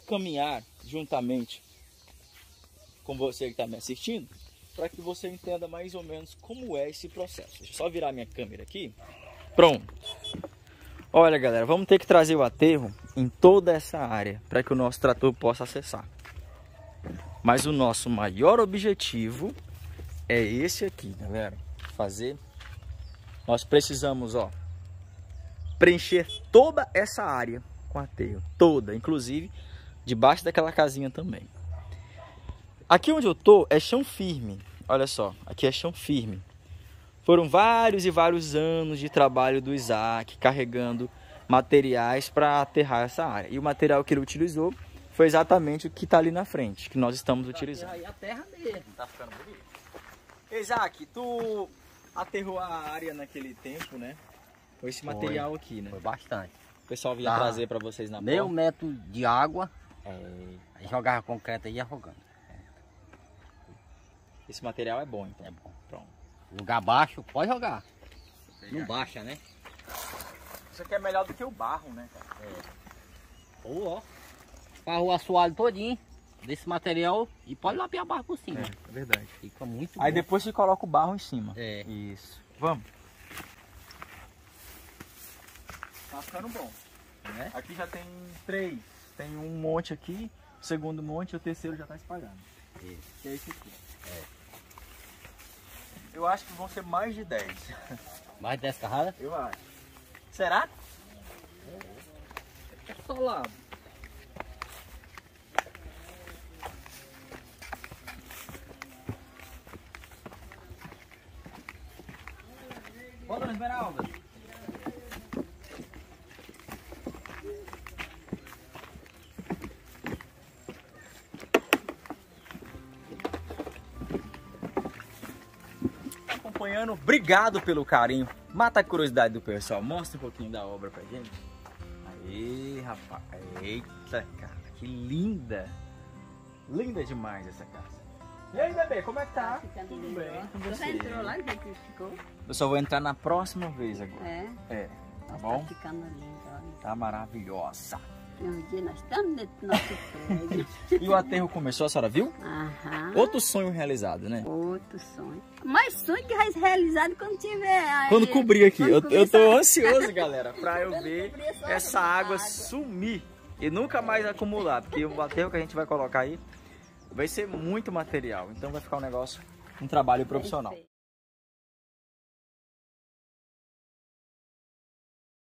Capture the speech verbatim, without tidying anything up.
caminhar juntamente com você que está me assistindo, para que você entenda mais ou menos como é esse processo. Deixa eu só virar minha câmera aqui. Pronto. Olha, galera, vamos ter que trazer o aterro em toda essa área para que o nosso trator possa acessar. Mas o nosso maior objetivo é esse aqui, galera. Fazer. Nós precisamos, ó, preencher toda essa área com aterro, toda, inclusive debaixo daquela casinha também. Aqui onde eu tô é chão firme. Olha só, aqui é chão firme. Foram vários e vários anos de trabalho do Isaac carregando materiais para aterrar essa área. E o material que ele utilizou foi exatamente o que está ali na frente, que nós estamos utilizando. Aí a terra mesmo, tá ficando bonito. Isaac, tu aterrou a área naquele tempo, né? Com esse material Foi, aqui, né? Foi bastante. O pessoal vinha Tá. trazer para vocês na Meio porta. metro de água, É, aí jogava concreto e ia rogando. esse material é bom, então. É bom. Pronto. Lugar baixo, pode jogar. Não baixa, né? Isso aqui é melhor do que o barro, né, cara? É. Ou ó, farra o assoalho todinho desse material e pode lapiar barro por cima. É, é verdade. Fica muito Aí bom. depois você coloca o barro em cima. É. Isso. Vamos. Tá ficando bom. Né? Aqui já tem três. Tem um monte aqui, o segundo monte e o terceiro já tá espalhado. Isso. Que é esse aqui. É. Eu acho que vão ser mais de dez. Mais dez carradas? Eu acho. Será? É só lá. Bora, dona Esmeralda. Acompanhando, obrigado pelo carinho. Mata a curiosidade do pessoal, mostra um pouquinho da obra pra gente. Aí, rapaz, eita, cara, que linda. Linda demais essa casa. E aí, bebê, como é que tá? Ficando Tudo lindo, bem ó. com Você você? entrou lá e viu que ficou? Eu só vou entrar na próxima vez agora. É, É, tá nós bom? tá ficando lindo, olha. Tá maravilhosa. Um dia nós estamos dentro do nosso prédio. E o aterro começou, a senhora viu? Aham. Outro sonho realizado, né? Outro sonho. Mais sonho que vai ser realizado quando tiver. Aí, Quando cobrir aqui. quando Eu, eu tô começar- ansioso, galera, pra eu Quando ver cobrir essa essa água. água sumir e nunca mais acumular. Porque o aterro que a gente vai colocar aí vai ser muito material. Então vai ficar um negócio, um trabalho profissional.